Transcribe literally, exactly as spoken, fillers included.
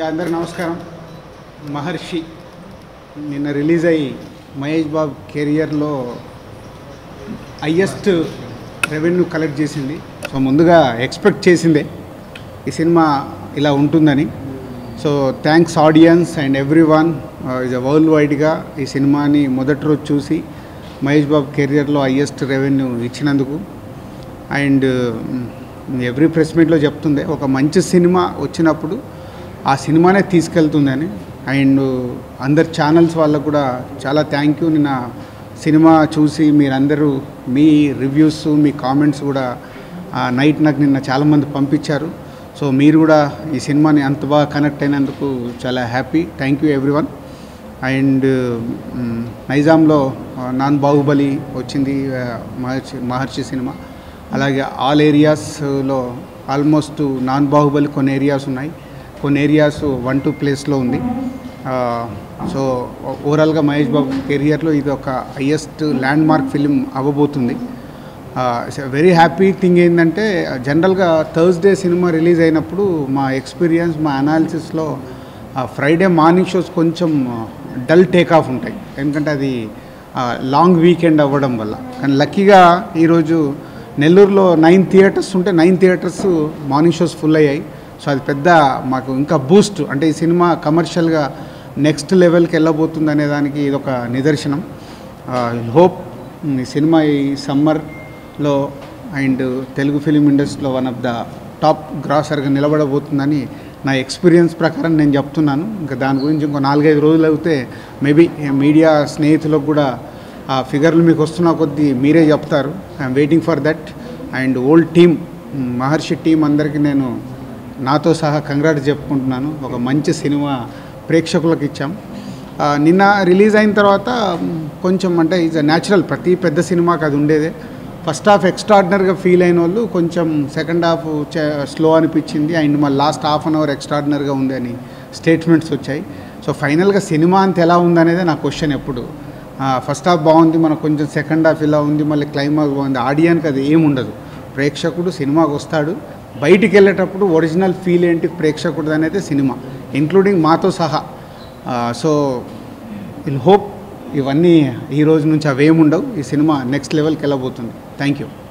అందరికీ నమస్కారం. మహర్షి నిన్న రిలీజ్ అయ్యి మహేష్ బాబు కెరియర్లో హైయెస్ట్ రెవెన్యూ కలెక్ట్ చేసింది. సో ముందుగా ఎక్స్పెక్ట్ చేసిందే ఈ సినిమా ఇలా ఉంటుందని. So thanks audience and everyone is world వైడ్గా ఈ సినిమాని మొదటి రోజు చూసి మహేష్ బాబు కెరియర్లో హైయెస్ట్ రెవెన్యూ ఇచ్చినందుకు. అండ్ ఎవ్రీ ప్రెస్ మీట్లో చెప్తుండే ఒక మంచి సినిమా వచ్చినప్పుడు ఆ సినిమానే తీసుకెళ్తుందని. అండ్ అందరు ఛానల్స్ వాళ్ళకు కూడా చాలా థ్యాంక్ యూ. నిన్న సినిమా చూసి మీరందరూ మీ రివ్యూస్ మీ కామెంట్స్ కూడా నైట్ నాకు నిన్న చాలామంది పంపించారు. సో మీరు కూడా ఈ సినిమాని అంత బాగా కనెక్ట్ అయినందుకు చాలా happy. Thank you everyone. And నైజాంలో నాన్ బాహుబలి వచ్చింది మహర్షి మహర్షి సినిమా. అలాగే ఆల్ ఏరియాస్లో ఆల్మోస్ట్ నాన్ బాహుబలి కొన్ని ఏరియాస్ ఉన్నాయి, కొన్ని ఏరియాస్ వన్ టూ ప్లేస్లో ఉంది. సో ఓవరాల్గా మహేష్ బాబు కెరియర్లో ఇది ఒక హయ్యెస్ట్ ల్యాండ్ మార్క్ ఫిలిం అవ్వబోతుంది. వెరీ హ్యాపీ థింగ్ ఏంటంటే జనరల్గా థర్స్డే సినిమా రిలీజ్ అయినప్పుడు మా ఎక్స్పీరియన్స్ మా అనాలిసిస్లో ఫ్రైడే మార్నింగ్ షోస్ కొంచెం డల్ టేక్ ఆఫ్ ఉంటాయి, ఎందుకంటే అది లాంగ్ వీకెండ్ అవ్వడం వల్ల. కానీ లక్కీగా ఈరోజు నెల్లూరులో నైన్ థియేటర్స్ ఉంటే nine theatres morning shows full అయ్యాయి. సో అది పెద్ద మాకు ఇంకా బూస్ట్, అంటే ఈ సినిమా కమర్షియల్గా నెక్స్ట్ లెవెల్కి వెళ్ళబోతుంది అనే దానికి ఇది ఒక నిదర్శనం. హోప్ ఈ సినిమా ఈ సమ్మర్లో అండ్ తెలుగు ఫిలిం ఇండస్ట్రీలో వన్ ఆఫ్ ద టాప్ గ్రాసర్గా నిలబడబోతుందని నా ఎక్స్పీరియన్స్ ప్రకారం నేను చెప్తున్నాను. ఇంకా దాని గురించి ఇంకో నాలుగైదు రోజులు అయితే మేబీ మీడియా స్నేహితులకు కూడా ఆ ఫిగర్లు మీకు వస్తున్న కొద్దీ మీరే చెప్తారు. I'm waiting for that. And old team Maharshi team అందరికీ నేను నాతో సహా కంగ్రాట్స్ చెప్పుకుంటున్నాను. ఒక మంచి సినిమా ప్రేక్షకులకు ఇచ్చాం. నిన్న రిలీజ్ అయిన తర్వాత కొంచెం అంటే ఈజ్ న్యాచురల్, ప్రతి పెద్ద సినిమాకి అది ఉండేదే. ఫస్ట్ హాఫ్ ఎక్స్ట్రాడినరీగా ఫీల్ అయిన వాళ్ళు కొంచెం సెకండ్ హాఫ్ స్లో అనిపించింది. అండ్ మళ్ళీ లాస్ట్ హాఫ్ అన్ అవర్ ఎక్స్ట్రాడినరీగా ఉంది అని స్టేట్మెంట్స్ వచ్చాయి. సో ఫైనల్గా సినిమా అంత ఎలా ఉందనేదే నా క్వశ్చన్ ఎప్పుడు. ఫస్ట్ హాఫ్ బాగుంది, మనకు కొంచెం సెకండ్ హాఫ్ ఇలా ఉంది, మళ్ళీ క్లైమాక్స్ బాగుంది. ఆడియన్కి అది ఏముండదు. ప్రేక్షకుడు సినిమాకి వస్తాడు, బయటికి వెళ్ళేటప్పుడు ఒరిజినల్ ఫీల్ ఏంటి ప్రేక్షకుడు అనేది సినిమా, ఇంక్లూడింగ్ మాతో సహా. సో విల్ హోప్ ఇవన్నీ ఈ రోజు నుంచి అవేముండవు. ఈ సినిమా నెక్స్ట్ లెవెల్కి వెళ్ళబోతుంది. Thank you.